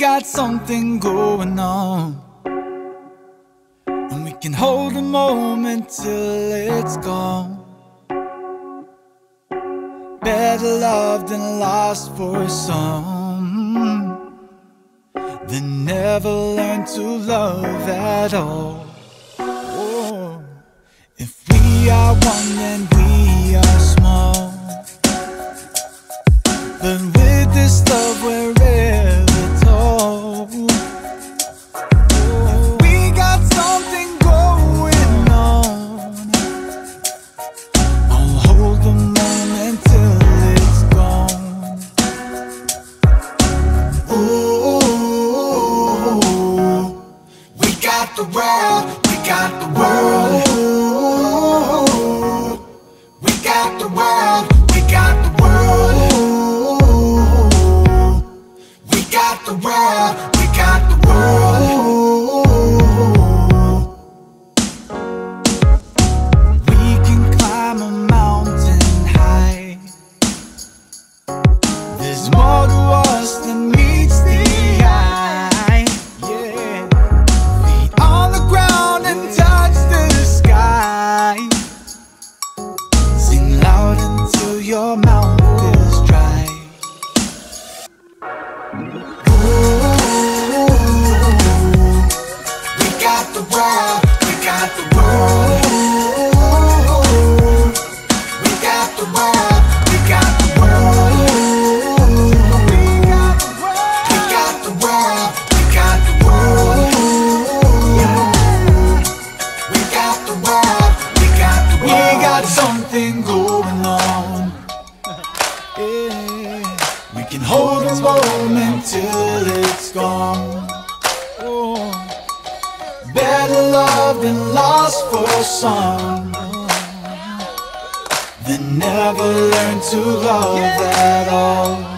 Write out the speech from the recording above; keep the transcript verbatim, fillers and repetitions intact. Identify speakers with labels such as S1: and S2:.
S1: got something going on, and we can hold a moment till it's gone. Better loved and lost for some than never learned to love at all. Oh. If we are one, then we are small, but with this love we're ever tall. If we got something going on, I'll hold the moment till it's gone. Ooh, we got the world, we got the world. We got the world, we got the world. We got the world, we got the world. We can climb a mountain high. There's more to us than meets the eye. Yeah, feet on the ground and touch the sky. Sing loud until your mouth is dry. Ooh, we got the world, we got the world. We got the world, we got the world. We got the world, we got the world, we got the world. We got the world, we got the world. We got something going on. Yeah. We can hold a moment till it's gone. Oh. Better loved and lost for some than never learned to love at all.